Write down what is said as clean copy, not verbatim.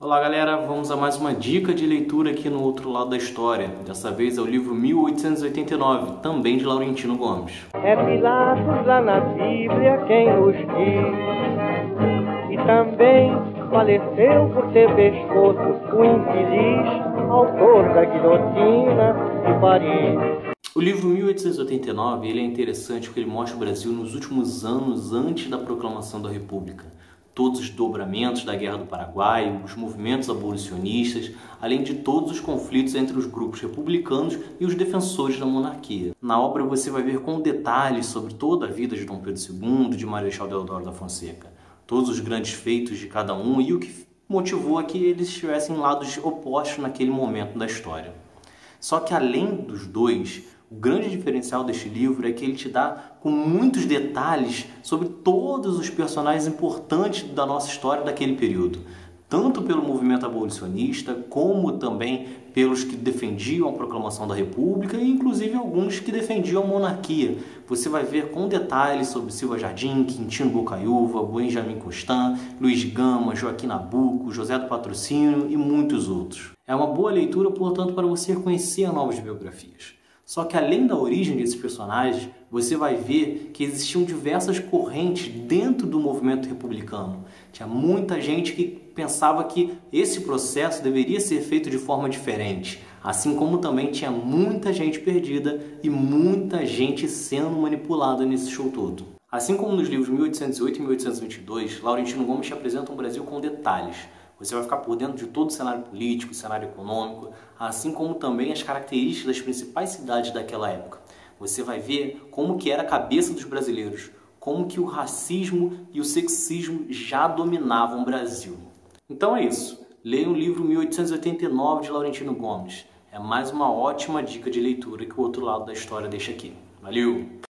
Olá galera, vamos a mais uma dica de leitura aqui no outro lado da história. Dessa vez é o livro 1889, também de Laurentino Gomes. É Pilatos lá na Bíblia quem nos diz, e também faleceu por ter pescoço o infeliz autor da guilhotina de Paris. O livro 1889 ele é interessante porque ele mostra o Brasil nos últimos anos antes da proclamação da República. Todos os desdobramentos da Guerra do Paraguai, os movimentos abolicionistas, além de todos os conflitos entre os grupos republicanos e os defensores da monarquia. Na obra você vai ver com detalhes sobre toda a vida de Dom Pedro II e de Marechal Deodoro da Fonseca, todos os grandes feitos de cada um e o que motivou a que eles estivessem em lados opostos naquele momento da história. Só que além dos dois, o grande diferencial deste livro é que ele te dá com muitos detalhes sobre todos os personagens importantes da nossa história daquele período. Tanto pelo movimento abolicionista, como também pelos que defendiam a proclamação da República e inclusive alguns que defendiam a monarquia. Você vai ver com detalhes sobre Silva Jardim, Quintino Bocaiúva, Benjamin Constant, Luiz Gama, Joaquim Nabuco, José do Patrocínio e muitos outros. É uma boa leitura, portanto, para você conhecer novas biografias. Só que além da origem desses personagens, você vai ver que existiam diversas correntes dentro do movimento republicano. Tinha muita gente que pensava que esse processo deveria ser feito de forma diferente, assim como também tinha muita gente perdida e muita gente sendo manipulada nesse show todo. Assim como nos livros 1808 e 1822, Laurentino Gomes te apresenta um Brasil com detalhes. Você vai ficar por dentro de todo o cenário político, o cenário econômico, assim como também as características das principais cidades daquela época. Você vai ver como que era a cabeça dos brasileiros, como que o racismo e o sexismo já dominavam o Brasil. Então é isso. Leia o livro 1889 de Laurentino Gomes. É mais uma ótima dica de leitura que o outro lado da história deixa aqui. Valeu!